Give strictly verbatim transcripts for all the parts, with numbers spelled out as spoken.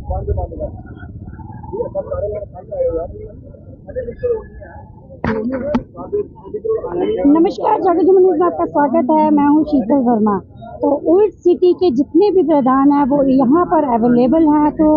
नमस्कार, जागो जमुना न्यूज़ में आपका स्वागत है। मैं हूं शीतल वर्मा। तो ओल्ड सिटी के जितने भी प्रधान हैं वो यहाँ पर अवेलेबल हैं। तो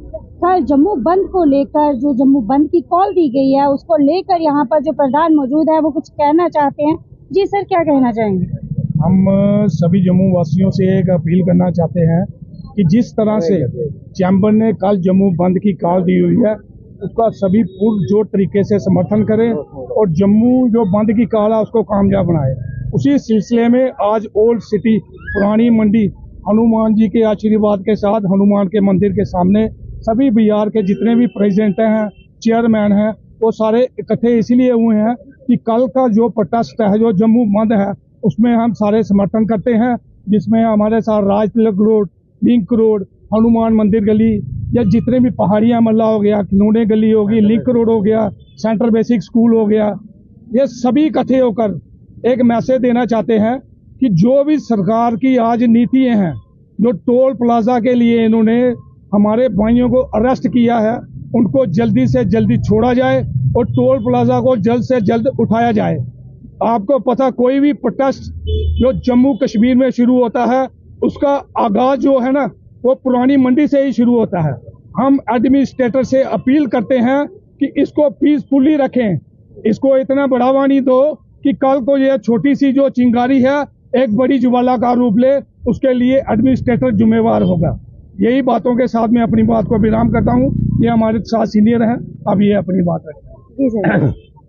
कल जम्मू बंद को लेकर जो जम्मू बंद की कॉल दी गई है उसको लेकर यहाँ पर जो प्रधान मौजूद है वो कुछ कहना चाहते हैं। जी सर, क्या कहना चाहेंगे? हम सभी जम्मू वासियों से एक अपील करना चाहते हैं कि जिस तरह से चैम्बर ने कल जम्मू बंद की कॉल दी हुई है उसका सभी पुरजोर तरीके से समर्थन करें और जम्मू जो बंद की कॉल है उसको कामयाब बनाए। उसी सिलसिले में आज ओल्ड सिटी पुरानी मंडी हनुमान जी के आशीर्वाद के साथ हनुमान के मंदिर के सामने सभी बिहार के जितने भी प्रेसिडेंट हैं, चेयरमैन हैं, वो सारे इकट्ठे इसीलिए हुए हैं कि कल का जो प्रोटेस्ट है, जो जम्मू बंद है, उसमें हम सारे समर्थन करते हैं। जिसमें हमारे साथ Raj Tilak road, link road, Hanuman Mandir गली या जितने भी पहाड़ियां मल्ला हो गया, खिलौने गली होगी, लिंक रोड हो गया, सेंट्रल बेसिक स्कूल हो गया, ये सभी इकट्ठे होकर एक मैसेज देना चाहते हैं कि जो भी सरकार की आज नीतियां हैं, जो टोल प्लाजा के लिए इन्होंने हमारे भाइयों को अरेस्ट किया है, उनको जल्दी से जल्दी छोड़ा जाए और टोल प्लाजा को जल्द से जल्द उठाया जाए। आपको पता, कोई भी प्रोटेस्ट जो जम्मू कश्मीर में शुरू होता है उसका आगाज जो है ना वो पुरानी मंडी से ही शुरू होता है। हम एडमिनिस्ट्रेटर से अपील करते हैं कि इसको पीसफुली रखें, इसको इतना बढ़ावा नहीं दो कि कल को ये छोटी सी जो चिंगारी है एक बड़ी ज्वाला का रूप ले, उसके लिए एडमिनिस्ट्रेटर जिम्मेवार होगा। यही बातों के साथ मैं अपनी बात को विराम करता हूँ। ये हमारे साथ सीनियर हैं, अब ये अपनी बात रखें।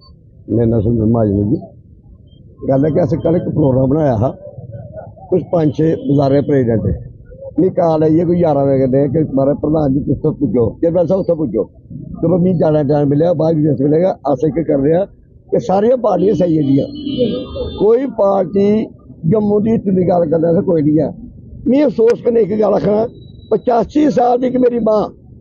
मेरा नाम महाजन जी। गल है कि अस कल एक प्रोग्राम बनाया हा, कुछ पांच छे बाजारे प्रेसिडेंट नहीं कॉल आई है कोई ग्यारह बजे कहते हैं कि हमारे प्रधान जी उत्थे पुजो, चेयरमैन साहब उत्थे पुजो। चलो मैं जाना टाइम मिलेगा, बाद में मिलेगा। अस एक कर रहे हैं कि सारिया पार्टियां सही है जी, कोई पार्टी जम्मू की हित की गल करने से कोई नहीं है। मैं अफसोस करने एक गल आखना, पचासी साल की मेरी मां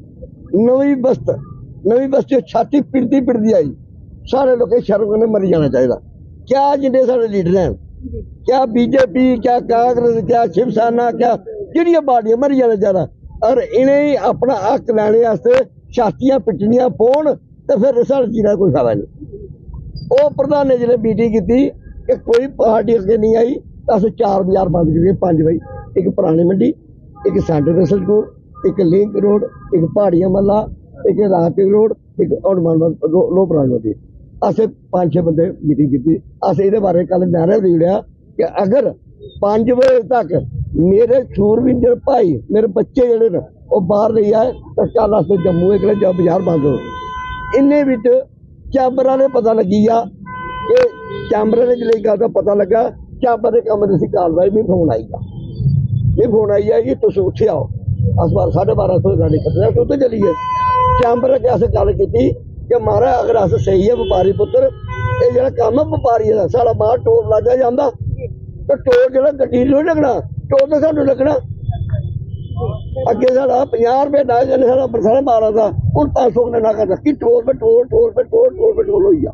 नवी बस्त नवी बस्ती छाती पिड़दी पिड़दी आई, सारे लोग शर्म करने मरी जाना चाहिए। क्या जिन्हें सारे लीडर हैं, क्या बीजेपी, क्या कांग्रेस, क्या शिवसेना, क्या किहड़ियां पार्टियां मरी जाना चाहिए। और इन्हें अपना हक लैने वास्ते छातियां पिटनियां पौन तो फिर साढ़े जीने कोई फायदा नहीं। वो प्रधान ने जिन्हें मीटिंग की कि कोई पार्टी अगे नहीं आई तो अस चार बाजार बंद करिए, पांच बजे, एक पुरानी मंडी, एक सेंट्रल बेसिक स्कूल, एक लिंक रोड, एक पहाड़ियां महला, एक राजतिलक रोड, एक हनुमान लो पुरानी मंडी। अस पांच छे बंदे मीटिंग की। अस ये बारे कल नारा देड़िया कि अगर पांच बजे तक मेरे शूरवीर भाई, मेरे बच्चे जेडे न वो बाहर नहीं आए तो कल अस जम्मू एक बाजार बंद हो। इन्हें चैंबर ने पता लगी आ कि चैंबर ने जिले गल का पता लगा, चैंबर के कम की कार्रवाई भी फोन आई आ, भी फोन आई है कि तुम उत्थे आओ। अस बार साढ़े बारह सौ गाड़ी कटना उत्थे चलीए। चैंबर के अस गल की कि मारा अगर अस सही है व्यापारी पुत्र, ये जो काम है व्यापारी का, सारा बाहर टोल प्लाजा जाता तो टोल जो गड्डी नहीं लगना, टोल तो सानू लगना। अगे साढ़ा पचास रुपये ना कहने साढ़ा साढ़े बारह का, हूँ पांच सौ ने ना कर रखी। टोल पे टोल, टोल पे टोल, टोल पे टोल हो गया,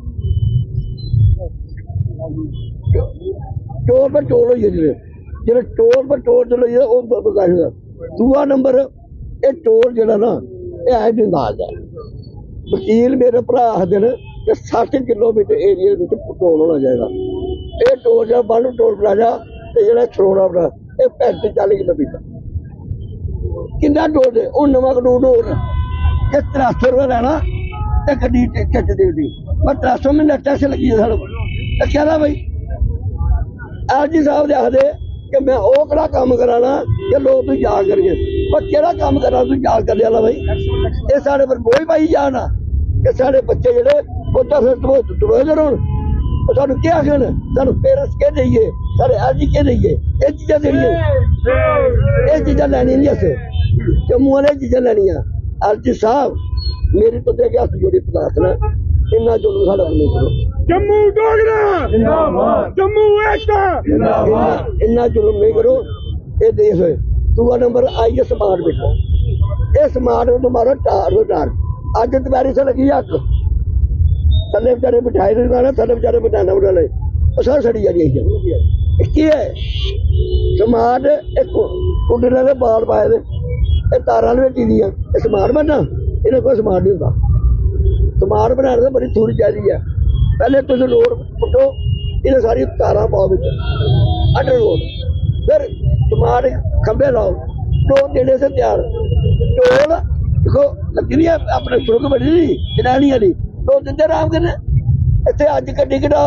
टोल पे टोल हो गया। जो टोल पे टोल चलो दूआ नंबर ये टोल जो ना ये है अंदाज है। वकील मेरे भरा आखते हैं कि सठ किलोमीटर एरिया टोल होना चाहिए। ये टोल जो बन टोल प्लाजा जो खरोड़ा बना ये पैंती चाली किलोमीटर किन्ना टोल है। हूँ नवा कानून हो रहा त्रै सौ रुपया लैना तो गड्डी खिच देनी, पर त्रै सौ महीने टैक्स लगी है साढ़े को। क्या भाई एल जी साहब ने आखते कि मैं वो कड़ा काम कराना कि लोग तुम याद करिए, पर केड़ा काम करा तू याद करने वाला भाई। ये साढ़े पर बोझ पाई जाना कि साढ़े बच्चे जेडे वोटा फिर डुबोए रहो। सानू क्या आखन, सानू पेरेंट्स के देइए, साढ़े एल जी के देइए, ये चीजा देनिया, ये चीजा लैनी नहीं अस जम्मू ने चीजा लैनिया। एल जी साहब मेरी तो देखे हथ जोड़ी प्रार्थना, इन्ना जुल्म साढ़ा नहीं करो। जम्मू डोगरा जिंदाबाद, जम्मू एकता जिंदाबाद, इन्ना जुल्म नहीं करो। ये देश है। दूसरा नंबर आई है स्मार्ट मीटर। ये स्मार्ट मीटर मारो टार टार अज दोपहरी से लगी अग, थले बेचारे बिठाए बनाना, थले बेचारे बिठाना बनाने सर सड़ी जा रही है। स्मार्ट एक कुंडले बाल पाए ये तारा वेटी दी समान बनना, इन्हें कोई समान नहीं होता। समान बनाने बड़ी थोड़ी चाहिए है। पहले तुम रोड पुटो, इन्हें सारी तारा पाओ अंडर रोड, फिर समान खंबे लाओ, टोल देने से तैयार। टोल देखो लगी नहीं है अपने सुरख बनी नहीं जनानियां दी, टोल दिंदे आराम करने। इतने अज गड्डी कटाओ,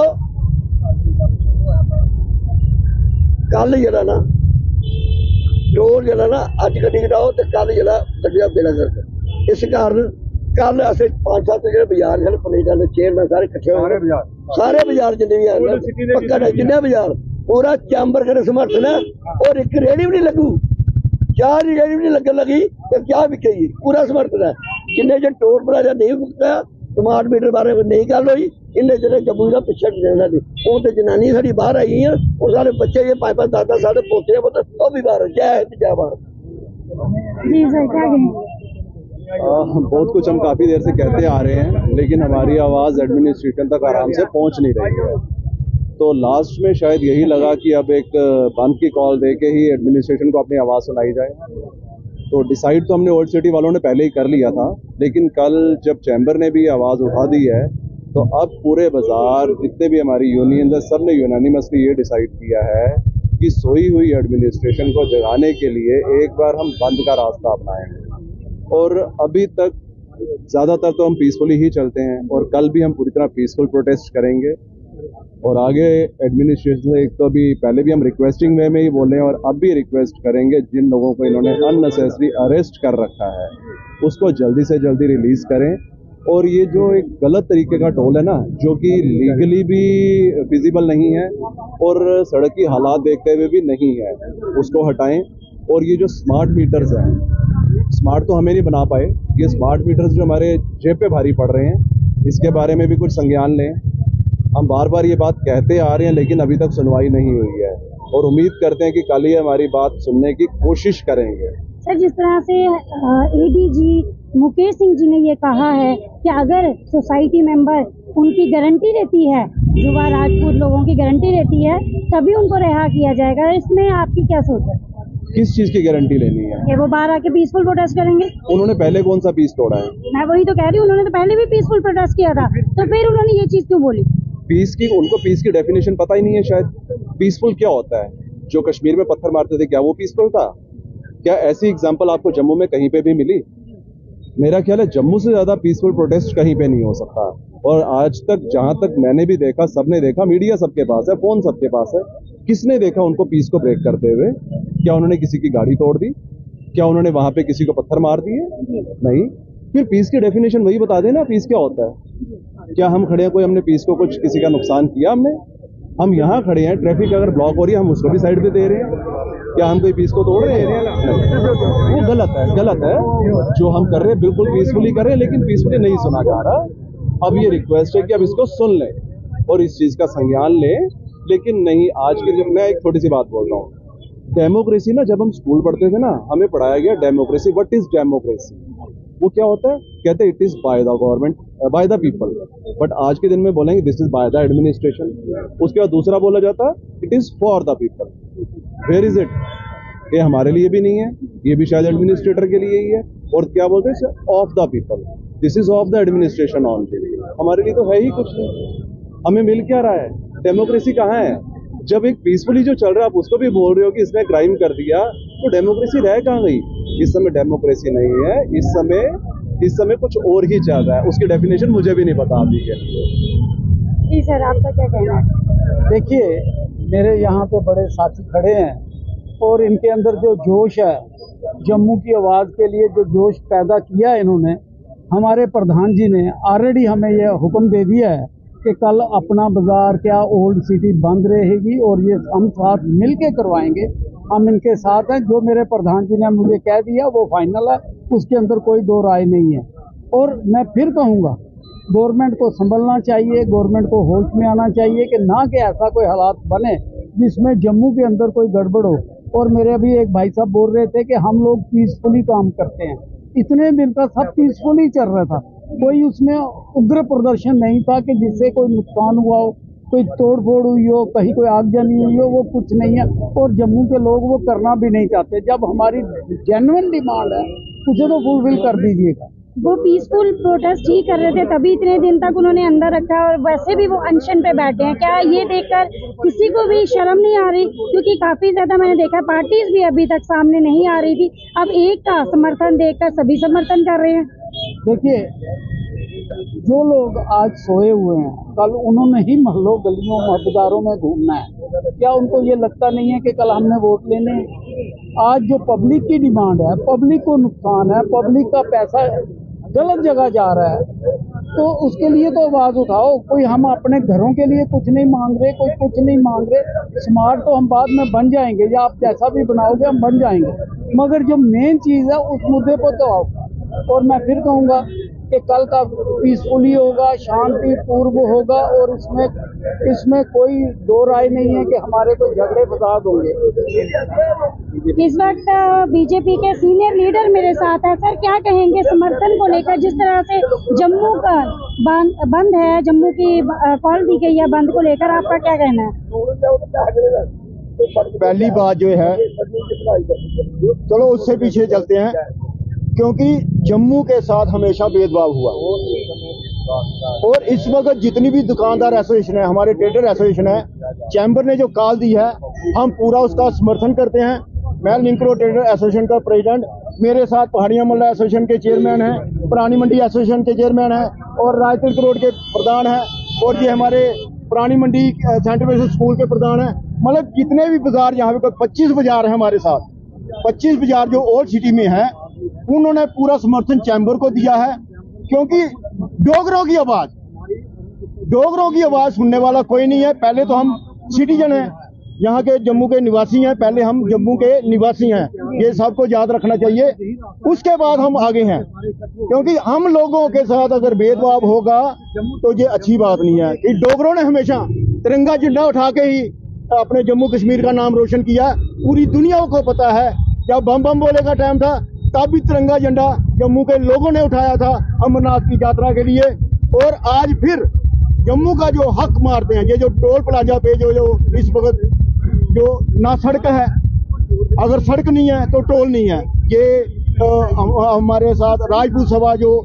कल जरा ना टोल जरा ना अज गड्डी कटाओ तो कल जरा गड्डियां बेड़ा करके। इस कारण कल असें पांच सत्त जो बाजार है प्लेटां चेयरमैन सारे इकट्ठे हो, सारे बाजार जिन्ने भी है पक्का जिन्ने बाजार पूरा चैंबर कर समर्थन है। और एक रेहड़ी भी नहीं लगू, चार रेहड़ी भी नहीं लगन लगी तो क्या बिकेगी, पूरा समर्थन है। जिन्ने जो टोल प्लाजा नहीं मुकता, स्मार्ट मीटर बारे नहीं गल हुई, इन्हें जो जम्मू का पिछड़ साड़ी वो तो जनानी साड़ी बाहर आई है, और सारे बच्चे ये पांच पांच दस दस साढ़े पोते पुत्र वो भी बाहर। जय हिंद जय भारत। जी सर क्या कहेंगे? बहुत कुछ हम काफी देर से कहते आ रहे हैं, लेकिन हमारी आवाज एडमिनिस्ट्रेशन तक आराम से पहुंच नहीं रही है। तो लास्ट में शायद यही लगा कि अब एक बंद की कॉल देके ही एडमिनिस्ट्रेशन को अपनी आवाज सुनाई जाए। तो डिसाइड तो हमने ओल्ड सिटी वालों ने पहले ही कर लिया था, लेकिन कल जब चैम्बर ने भी आवाज उठा दी है तो अब पूरे बाजार जितने भी हमारी यूनियन है सब ने यूनानिमसली ये डिसाइड किया है कि सोई हुई एडमिनिस्ट्रेशन को जगाने के लिए एक बार हम बंद का रास्ता अपनाएंगे। और अभी तक ज्यादातर तो हम पीसफुली ही चलते हैं, और कल भी हम पूरी तरह पीसफुल प्रोटेस्ट करेंगे। और आगे एडमिनिस्ट्रेशन से एक तो अभी पहले भी हम रिक्वेस्टिंग वे में ही बोले हैं, और अब भी रिक्वेस्ट करेंगे जिन लोगों को इन्होंने अननेसेसरी अरेस्ट कर रखा है उसको जल्दी से जल्दी रिलीज करें। और ये जो एक गलत तरीके का टोल है ना, जो कि लीगली भी फिजिबल नहीं है और सड़क की हालात देखते हुए भी नहीं है, उसको हटाएं। और ये जो स्मार्ट मीटर्स हैं, स्मार्ट तो हमें नहीं बना पाए, ये स्मार्ट मीटर्स जो हमारे जेब पे भारी पड़ रहे हैं, इसके बारे में भी कुछ संज्ञान लें। हम बार बार ये बात कहते आ रहे हैं, लेकिन अभी तक सुनवाई नहीं हुई है, और उम्मीद करते हैं कि कल ही हमारी बात सुनने की कोशिश करेंगे। सर जिस तरह से एडीजी मुकेश सिंह जी ने ये कहा है कि अगर सोसाइटी मेंबर उनकी गारंटी रहती है, युवा राजपूत लोगों की गारंटी रहती है, तभी उनको रिहा किया जाएगा, इसमें आपकी क्या सोच है? किस चीज की गारंटी लेनी है? ये वो बाहर आके पीसफुल प्रोटेस्ट करेंगे। उन्होंने पहले कौन सा पीस तोड़ा है? मैं वही तो कह रही हूँ, उन्होंने तो पहले भी पीसफुल प्रोटेस्ट किया था, तो फिर उन्होंने ये चीज क्यों बोली? पीस की उनको पीस की डेफिनेशन पता ही नहीं है शायद। पीसफुल क्या होता है? जो कश्मीर में पत्थर मारते थे क्या वो पीसफुल था? क्या ऐसी एग्जांपल आपको जम्मू में कहीं पे भी मिली? मेरा ख्याल है जम्मू से ज्यादा पीसफुल प्रोटेस्ट कहीं पे नहीं हो सकता। और आज तक जहां तक मैंने भी देखा, सबने देखा, मीडिया सबके पास है, फोन सबके पास है, किसने देखा उनको पीस को ब्रेक करते हुए? क्या उन्होंने किसी की गाड़ी तोड़ दी? क्या उन्होंने वहां पे किसी को पत्थर मार दिए? नहीं। फिर पीस की डेफिनेशन वही बता देना, पीस क्या होता है। क्या हम खड़े हैं, कोई हमने पीस को कुछ किसी का नुकसान किया? हमने हम यहाँ खड़े हैं, ट्रैफिक अगर ब्लॉक हो रही है हम उसको भी साइड पे दे रहे हैं, क्या हम कोई पीस को तोड़ रहे हैं? वो गलत है, गलत है। जो हम कर रहे हैं बिल्कुल पीसफुली कर रहे हैं, लेकिन पीसफुली नहीं सुना जा रहा। अब ये रिक्वेस्ट है कि अब इसको सुन लें और इस चीज का संज्ञान लें। लेकिन नहीं, आज के जब मैं एक छोटी सी बात बोल रहा हूँ, डेमोक्रेसी ना, जब हम स्कूल पढ़ते थे ना, हमें पढ़ाया गया डेमोक्रेसी। What is democracy? वो क्या होता है? कहते हैं it is by the government, by the people. But आज के दिन में बोलेंगे this is by the administration. उसके बाद दूसरा बोला जाता है it is for the people. Where is it? ये हमारे लिए भी नहीं है, ये भी शायद एडमिनिस्ट्रेटर के लिए ही है। और क्या बोलते हैं? Of the people, this is of the administration only. हमारे लिए तो है ही कुछ नहीं। हमें मिल क्या रहा है? डेमोक्रेसी कहाँ है? जब एक पीसफुली जो चल रहा है आप उसको भी बोल रहे हो कि इसने क्राइम कर दिया, तो डेमोक्रेसी रह कहाँ गई? इस समय डेमोक्रेसी नहीं है, इस समय इस समय कुछ और ही चल रहा है। उसकी डेफिनेशन मुझे भी नहीं पता अभी के। जी सर, आपका क्या कहना है? देखिए, मेरे यहाँ पे बड़े साथी खड़े हैं और इनके अंदर जो जोश है, जम्मू की आवाज़ के लिए जो जोश पैदा किया है इन्होंने, हमारे प्रधान जी ने ऑलरेडी हमें यह हुक्म दे दिया है कि कल अपना बाजार क्या ओल्ड सिटी बंद रहेगी और ये हम साथ मिल के करवाएंगे। हम इनके साथ हैं। जो मेरे प्रधान जी ने मुझे कह दिया वो फाइनल है, उसके अंदर कोई दो राय नहीं है। और मैं फिर कहूँगा, गवर्नमेंट को संभलना चाहिए, गवर्नमेंट को होश में आना चाहिए कि ना कि ऐसा कोई हालात बने जिसमें जम्मू के अंदर कोई गड़बड़ हो। और मेरे अभी एक भाई साहब बोल रहे थे कि हम लोग पीसफुली काम करते हैं। इतने दिन का सब पीसफुली चल रहा था, कोई उसमें उग्र प्रदर्शन नहीं था कि जिससे कोई नुकसान हुआ हो, कोई तोड़ फोड़ हुई हो, कहीं कोई आगजनी हुई हो, वो कुछ नहीं है। और जम्मू के लोग वो करना भी नहीं चाहते। जब हमारी जेन्युइन डिमांड है उसे तो फुलफिल कर दीजिएगा। वो पीसफुल प्रोटेस्ट ही कर रहे थे, तभी इतने दिन तक उन्होंने अंदर रखा और वैसे भी वो अनशन पे बैठे हैं। क्या ये देखकर किसी को भी शर्म नहीं आ रही? क्योंकि काफी ज्यादा मैंने देखा पार्टीज भी अभी तक सामने नहीं आ रही थी, अब एक का समर्थन देखकर सभी समर्थन कर रहे हैं। देखिए, जो लोग आज सोए हुए हैं, कल उन्होंने ही महलों गलियों बाजारों में घूमना है। क्या उनको ये लगता नहीं है कि कल हमने वोट लेने हैं? आज जो पब्लिक की डिमांड है, पब्लिक को नुकसान है, पब्लिक का पैसा गलत जगह जा रहा है, तो उसके लिए तो आवाज उठाओ। कोई हम अपने घरों के लिए कुछ नहीं मांग रहे, कोई कुछ नहीं मांग रहे। स्मार्ट तो हम बाद में बन जाएंगे, या आप जैसा भी बनाओगे हम बन जाएंगे, मगर जो मेन चीज है उस मुद्दे पर तो आओ। और मैं फिर कहूंगा कि कल का पीसफुली होगा, शांति पूर्व होगा, और इसमें इसमें कोई दो राय नहीं है कि हमारे कोई झगड़े फसाद होंगे। इस वक्त बीजेपी के सीनियर लीडर मेरे साथ है। सर, क्या कहेंगे समर्थन को लेकर? जिस तरह से जम्मू का बंद है, जम्मू की कॉल दी गई है बंद को लेकर, आपका क्या कहना है? पहली बात जो है, चलो उससे पीछे चलते हैं, क्योंकि जम्मू के साथ हमेशा भेदभाव हुआ। और इस वक्त जितनी भी दुकानदार एसोसिएशन है, हमारे ट्रेडर एसोसिएशन है, चैम्बर ने जो कॉल दी है, हम पूरा उसका समर्थन करते हैं। मैं लिंक रोड ट्रेडर एसोसिएशन का प्रेसिडेंट, मेरे साथ पहाड़ियां मल्ला एसोसिएशन के चेयरमैन हैं, पुरानी मंडी एसोसिएशन के चेयरमैन हैं, और राजतीर्थ रोड के प्रधान हैं, और ये हमारे पुरानी मंडी सेंट्रल स्कूल के प्रधान हैं। मतलब जितने भी बाजार, यहाँ पे पच्चीस बाजार हैं हमारे साथ, पच्चीस बाजार जो ओल्ड सिटी में है, उन्होंने पूरा समर्थन चैम्बर को दिया है। क्योंकि डोगरों की आवाज डोगरों की आवाज सुनने वाला कोई नहीं है। पहले तो हम सिटीजन हैं, यहाँ के जम्मू के निवासी हैं, पहले हम जम्मू के निवासी हैं, ये सबको याद रखना चाहिए। उसके बाद हम आगे हैं, क्योंकि हम लोगों के साथ अगर भेदभाव होगा तो ये अच्छी बात नहीं है। कि डोगरों ने हमेशा तिरंगा झंडा उठा के ही अपने जम्मू कश्मीर का नाम रोशन किया। पूरी दुनिया को पता है, जब बम बम बोले का टाइम था तब भी तिरंगा झंडा जम्मू के लोगों ने उठाया था अमरनाथ की यात्रा के लिए। और आज फिर जम्मू का जो हक मारते हैं, ये जो टोल प्लाजा पे जो जो इस वक्त जो ना सड़क है, अगर सड़क नहीं है तो टोल नहीं है। ये आ, हमारे साथ राजपूत सभा जो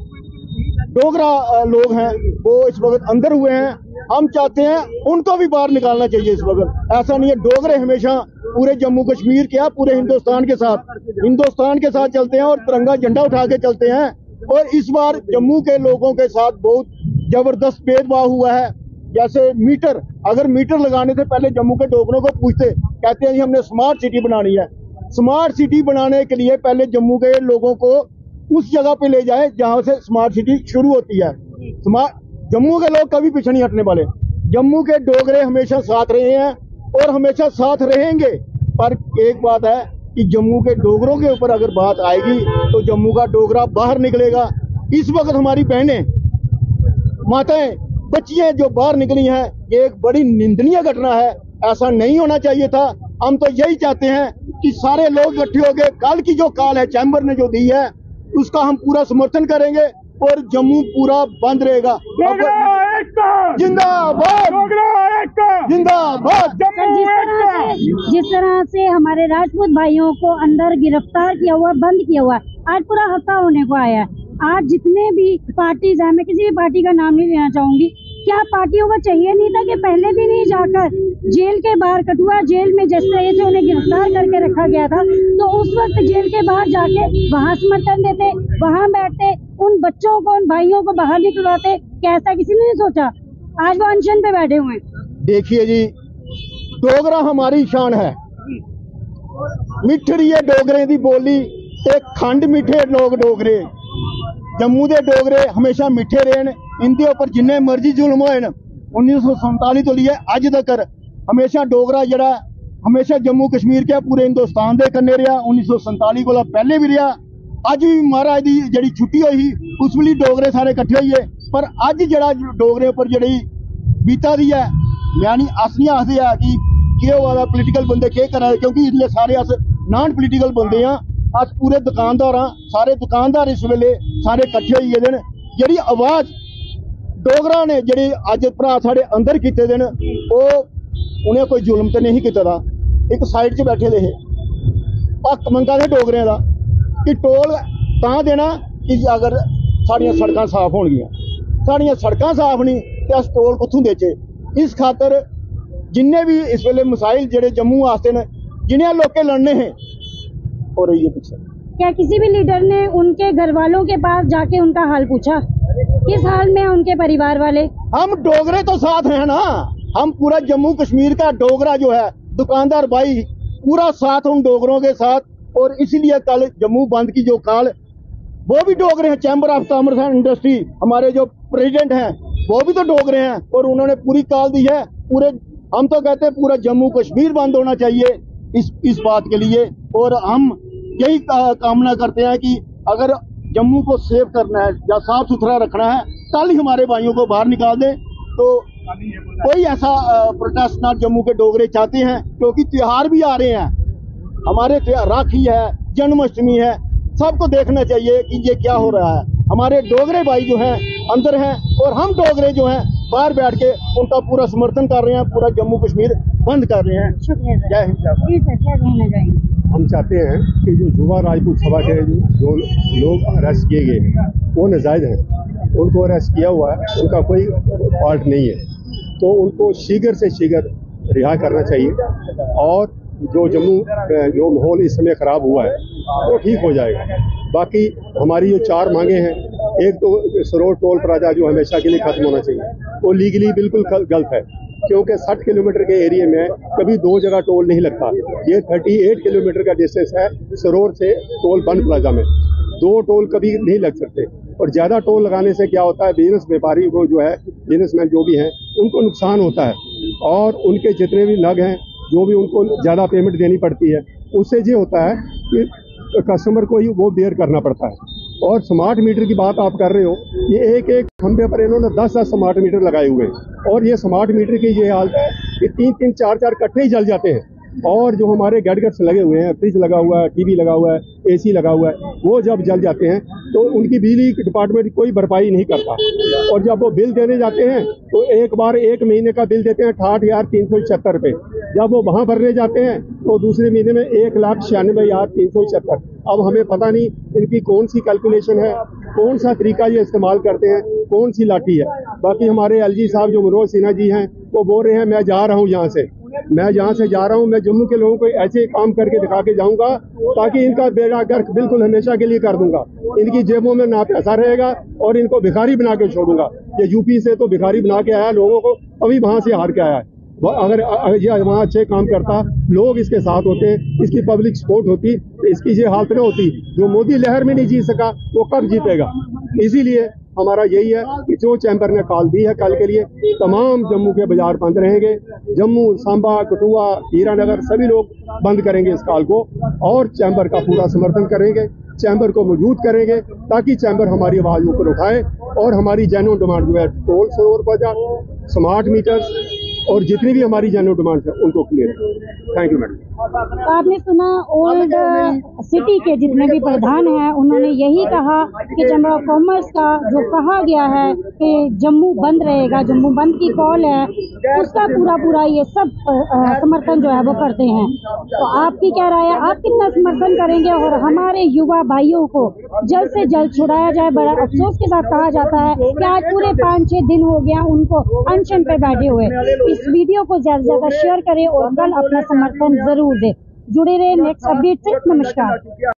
डोगरा लोग हैं वो इस वक्त अंदर हुए हैं। हम चाहते हैं उनको भी बाहर निकालना चाहिए इस वक्त। ऐसा नहीं है, डोगरे हमेशा पूरे जम्मू कश्मीर के, पूरे हिंदुस्तान के साथ हिंदुस्तान के साथ चलते हैं और तिरंगा झंडा उठा के चलते हैं। और इस बार जम्मू के लोगों के साथ बहुत जबरदस्त भेदभाव हुआ है। जैसे मीटर, अगर मीटर लगाने से पहले जम्मू के डोगरों को पूछते, कहते हैं जी हमने स्मार्ट सिटी बनानी है। स्मार्ट सिटी बनाने के लिए पहले जम्मू के लोगों को उस जगह पे ले जाए जहां से स्मार्ट सिटी शुरू होती है। स्मार्ट जम्मू के लोग कभी पीछे नहीं हटने वाले। जम्मू के डोगरे हमेशा साथ रहे हैं और हमेशा साथ रहेंगे। पर एक बात है कि जम्मू के डोगरों के ऊपर अगर बात आएगी तो जम्मू का डोगरा बाहर निकलेगा। इस वक्त हमारी बहनें, माताएं, बच्चियां जो बाहर निकली हैं, ये एक बड़ी निंदनीय घटना है। ऐसा नहीं होना चाहिए था। हम तो यही चाहते हैं कि सारे लोग इकट्ठे हो गए। कल की जो कॉल है चैम्बर ने जो दी है उसका हम पूरा समर्थन करेंगे और जम्मू पूरा बंद रहेगा। जिंदाबाद जिंदाबाद। जिस तरह से जिस तरह से हमारे राजपूत भाइयों को अंदर गिरफ्तार किया हुआ, बंद किया हुआ, आज पूरा हफ्ता होने को आया है। आज जितने भी पार्टीज हैं, मैं किसी भी पार्टी का नाम नहीं लेना चाहूंगी, क्या पार्टियों को चाहिए नहीं था कि पहले दिन ही जाकर जेल के बाहर, कठुआ जेल में जिस तरह से उन्हें गिरफ्तार करके रखा गया था, तो उस वक्त जेल के बाहर जाके वहाँ समर्थन देते, वहाँ बैठते, उन बच्चों को, उन भाइयों को बाहर निकलवाते। क्या ऐसा किसी ने नहीं सोचा? आज वो अनशन पे बैठे हुए हैं। देखिए जी, डोगरा हमारी शान है। मिठड़ी है डोगरे दी बोली ते खंड मिठे लोग डोगरे। जम्मू के डोगरे हमेशा मिठे रहे हैं। इनके ऊपर जिन्ने मर्जी जुल्म होए उन्नीस सौ संताली तो लिए अज तक हमेशा डोगरा जरा हमेशा जम्मू कश्मीर के पूरे हिंदुस्तान के कन्ने रहा। उन्नीस सौ संताली को पहले भी रहा। अज भी महाराज की जी छुट्टी हुई उस वे डोगरे सारे इकट्ठे होइए। पर अज जरा डोगरे उपर जी बीता दी है, यानी अस नहीं आखते है कि केह् होआ दा, पोलीटिकल बंदे केह् करा दे, क्योंकि इसलिए सारे अस नॉन पोलीटिकल बंदे हाँ। अस पूरे दुकानदार हाँ, सारे दुकानदार इस वेले सारे इकट्ठे होई गेदे। जी आवाज डोगरा ने जी अज भरा साढ़े अंदर किते दे, वो उन्हें कोई जुल्म तो नहीं किया। एक साइड च बैठे दे हक मंगा दे डोगरें का कि टोल तां देना कि अगर साड़ियां सड़कां साफ होणगियां, साड़ियां सड़कां साफ नहीं तो अस टोल कुत्थों देचे। इस खातर जिन्ने भी इस वेले मसाइल जेडे जम्मू वास्ते ने जिन्हें लोकें लड़ने हैं हो रही है पीछे। क्या किसी भी लीडर ने उनके घर वालों के पास जाके उनका हाल पूछा? किस हाल में है उनके परिवार वाले? हम डोगरे तो साथ हैं ना, हम पूरा जम्मू कश्मीर का डोगरा जो है दुकानदार भाई पूरा साथ उन डोगरों के साथ। और इसीलिए कल जम्मू बंद की जो कॉल वो भी डोगरे हैं। Chamber of commerce and industry हमारे जो प्रेसिडेंट हैं वो भी तो डोगरे हैं और उन्होंने पूरी कॉल दी है। पूरे हम तो कहते हैं पूरा जम्मू कश्मीर बंद होना चाहिए इस इस बात के लिए। और हम यही कामना करते हैं कि अगर जम्मू को सेव करना है या साफ सुथरा रखना है कल ही हमारे भाइयों को बाहर निकाल दें। तो कोई ऐसा प्रोटेस्ट ना जम्मू के डोगरे चाहते हैं, क्योंकि त्योहार भी आ रहे हैं हमारे, राखी है, जन्माष्टमी है, सबको देखना चाहिए कि ये क्या हो रहा है। हमारे डोगरे भाई जो हैं अंदर हैं और हम डोगरे जो हैं बाहर बैठ के उनका पूरा समर्थन कर रहे हैं, पूरा जम्मू कश्मीर बंद कर रहे हैं। जय हिंद। क्या कहना चाहेंगे? हम चाहते हैं कि जो युवा राजपूत सभा के जो, जो लोग अरेस्ट किए गए हैं वो नाजायज हैं, उनको अरेस्ट किया हुआ है, उनका कोई फॉल्ट नहीं है, तो उनको शीघ्र से शीघ्र रिहा करना चाहिए। और जो जम्मू जो माहौल इस समय खराब हुआ है वो ठीक हो जाएगा। बाकी हमारी जो चार मांगे हैं, एक तो सरोवर टोल प्लाजा जो हमेशा के लिए खत्म होना चाहिए, वो लीगली बिल्कुल गलत है, क्योंकि साठ किलोमीटर के एरिया में कभी दो जगह टोल नहीं लगता। ये अड़तीस किलोमीटर का डिस्टेंस है सरोवर से टोल बंद प्लाजा में, दो टोल कभी नहीं लग सकते। और ज्यादा टोल लगाने से क्या होता है, बिजनेस व्यापारी को जो है बिजनेसमैन जो भी हैं उनको नुकसान होता है, और उनके जितने भी नग हैं जो भी उनको ज्यादा पेमेंट देनी पड़ती है, उससे ये होता है कि कस्टमर को ही वो बेयर करना पड़ता है। और स्मार्ट मीटर की बात आप कर रहे हो, ये एक एक खंभे पर इन्होंने दस दस स्मार्ट मीटर लगाए हुए हैं, और ये स्मार्ट मीटर की ये हालत है कि तीन तीन चार चार कट्ठे ही जल जाते हैं। और जो हमारे गैडगेट्स लगे हुए हैं, फ्रिज लगा हुआ है, टीवी लगा हुआ है, एसी लगा हुआ है, वो जब जल जाते हैं तो उनकी बिजली डिपार्टमेंट कोई भरपाई नहीं करता। और जब वो बिल देने जाते हैं तो एक बार एक महीने का बिल देते हैं अठाठ हजार तीन सौ छिहत्तर रुपये। जब वो वहां भरने जाते हैं तो दूसरे महीने में एक लाख छियानवे हजार तीन सौ छिहत्तर। अब हमें पता नहीं इनकी कौन सी कैलकुलेशन है, कौन सा तरीका ये इस्तेमाल करते हैं, कौन सी लाठी है। बाकी हमारे एलजी साहब जो मनोज सिन्हा जी हैं वो बोल रहे हैं मैं जा रहा हूँ यहाँ से, मैं जहाँ से जा रहा हूँ मैं जम्मू के लोगों को ऐसे काम करके दिखा के जाऊंगा ताकि इनका बेड़ा गर्क बिल्कुल हमेशा के लिए कर दूंगा। इनकी जेबों में ना पैसा रहेगा और इनको भिखारी बना के छोड़ूंगा। ये यूपी से तो भिखारी बना के आया लोगों को, अभी वहां से हार के आया है। अगर ये वहाँ अच्छे काम करता, लोग इसके साथ होते, इसकी पब्लिक सपोर्ट होती, तो इसकी ये हालत न होती। जो मोदी लहर में नहीं जीत सका वो कब जीतेगा। इसीलिए हमारा यही है कि जो चैम्बर ने कॉल दी है कल के लिए, तमाम जम्मू के बाजार बंद रहेंगे। जम्मू, सांबा, कठुआ, हीरानगर सभी लोग बंद करेंगे इस कॉल को, और चैम्बर का पूरा समर्थन करेंगे, चैम्बर को मजबूत करेंगे ताकि चैम्बर हमारी आवाज ऊपर उठाए और हमारी जेन्युइन डिमांड जो है टोल सरोवर प्लाजा, स्मार्ट मीटर्स और जितनी भी हमारी जेन्युइन डिमांड है उनको क्लियर करें। Thank you madam. आपने सुना ओल्ड सिटी के जितने भी प्रधान हैं उन्होंने यही कहा कि चैम्बर ऑफ कॉमर्स का जो कहा गया है कि जम्मू बंद रहेगा, जम्मू बंद की कॉल है, उसका पूरा पूरा ये सब समर्थन जो है वो करते हैं। तो आपकी क्या राय है, आप कितना समर्थन करेंगे और हमारे युवा भाइयों को जल्द से जल्द छुड़ाया जाए? बड़ा अफसोस के साथ कहा जाता है कि आज पूरे पाँच छह दिन हो गया उनको अनशन पे बैठे हुए। इस वीडियो को ज्यादा से ज्यादा शेयर करें और कल अपना समर्थन जरूर दे। जुड़े रहे नेक्स्ट अपडेट से। नमस्कार।